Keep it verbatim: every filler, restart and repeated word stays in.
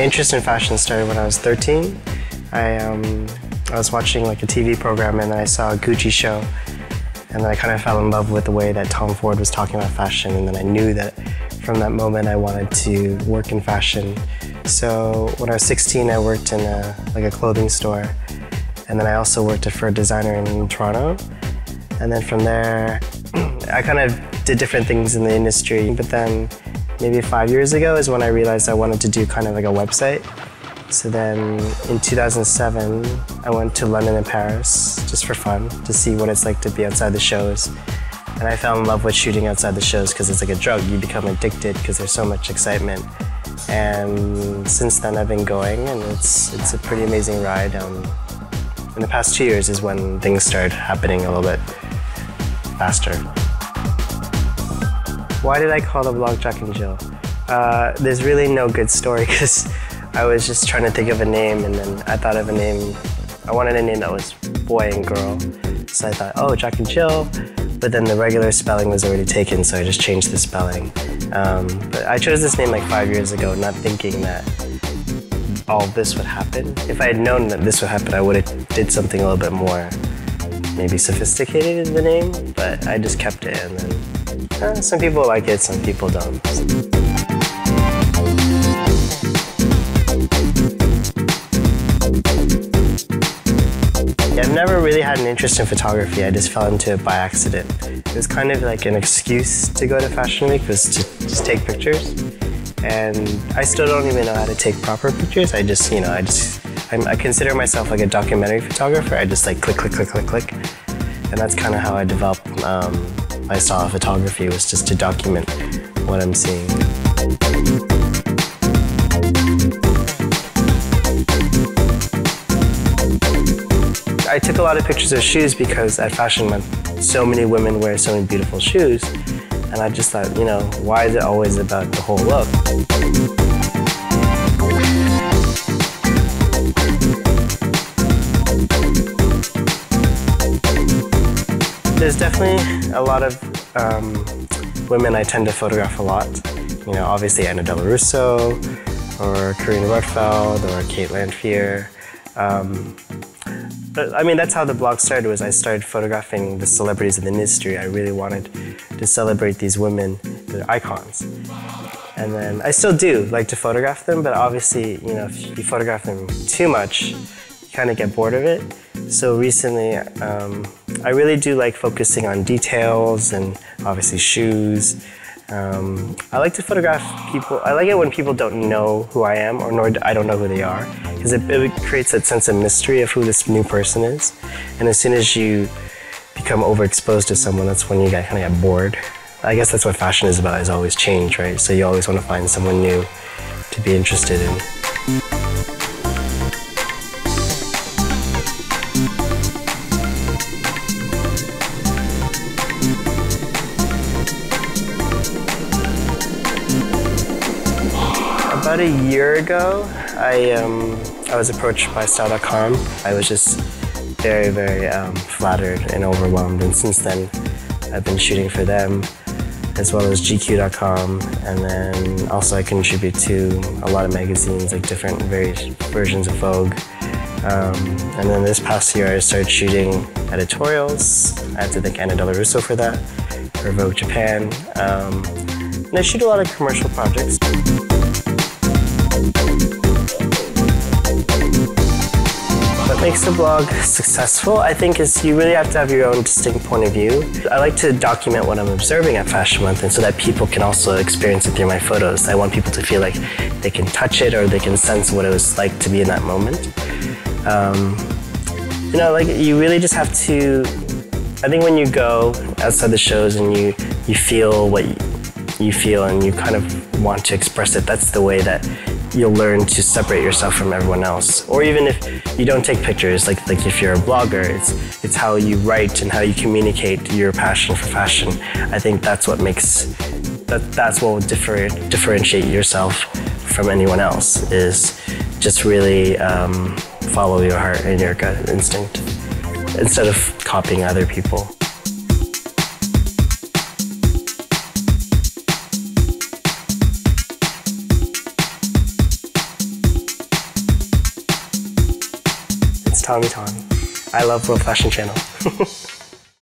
interest in fashion started when I was thirteen. I, um, I was watching like a T V program and then I saw a Gucci show. And then I kind of fell in love with the way that Tom Ford was talking about fashion. And then I knew that from that moment I wanted to work in fashion. So when I was sixteen, I worked in a, like a clothing store. And then I also worked for a designer in Toronto. And then from there, I kind of did different things in the industry. But then maybe five years ago is when I realized I wanted to do kind of like a website. So then in two thousand seven, I went to London and Paris just for fun to see what it's like to be outside the shows. And I fell in love with shooting outside the shows because it's like a drug. You become addicted because there's so much excitement. And since then I've been going and it's, it's a pretty amazing ride. Um, in the past two years is when things started happening a little bit faster. Why did I call the blog Jack and Jill? Uh, there's really no good story because I was just trying to think of a name and then I thought of a name. I wanted a name that was boy and girl. So I thought, oh, Jack and Jill. But then the regular spelling was already taken, so I just changed the spelling. Um, but I chose this name like five years ago, not thinking that all of this would happen. If I had known that this would happen, I would have did something a little bit more maybe sophisticated in the name, but I just kept it and then uh, some people like it, some people don't. I've never really had an interest in photography. I just fell into it by accident. It was kind of like an excuse to go to Fashion Week, was to just take pictures. And I still don't even know how to take proper pictures. I just, you know, I just, I'm, I consider myself like a documentary photographer. I just like click, click, click, click, click. And that's kind of how I developed um, my style of photography, was just to document what I'm seeing. I took a lot of pictures of shoes because at Fashion Month, so many women wear so many beautiful shoes. And I just thought, you know, why is it always about the whole look? There's definitely a lot of um, women I tend to photograph a lot. You know, obviously Anna Della Russo, or Karina Rotfeld, or Kate Lanphier. Um, But, I mean, that's how the blog started, was I started photographing the celebrities in the industry. I really wanted to celebrate these women, they're icons. And then I still do like to photograph them, but obviously, you know, if you photograph them too much, you kind of get bored of it. So recently, um, I really do like focusing on details and obviously shoes. Um, I like to photograph people. I like it when people don't know who I am, or nor I don't know who they are, because it, it creates that sense of mystery of who this new person is. And as soon as you become overexposed to someone, that's when you get, kind of get bored. I guess that's what fashion is about, is always change, right? So you always want to find someone new to be interested in. About a year ago, I, um, I was approached by Style dot com. I was just very, very um, flattered and overwhelmed, and since then I've been shooting for them, as well as G Q dot com, and then also I contribute to a lot of magazines, like different various versions of Vogue. Um, and then this past year I started shooting editorials. I had to thank Anna Della Russo for that, for Vogue Japan. Um, and I shoot a lot of commercial projects. What makes the blog successful, I think, is you really have to have your own distinct point of view. I like to document what I'm observing at Fashion Month, and so that people can also experience it through my photos. I want people to feel like they can touch it or they can sense what it was like to be in that moment. Um, you know, like, you really just have to, I think when you go outside the shows and you, you feel what you, you feel and you kind of want to express it, that's the way that you'll learn to separate yourself from everyone else. Or even if you don't take pictures, like like if you're a blogger, it's it's how you write and how you communicate your passion for fashion. I think that's what makes that that's what will differ, differentiate yourself from anyone else, is just really um, follow your heart and your gut instinct instead of copying other people. Tommy Tommy. I love World Fashion Channel.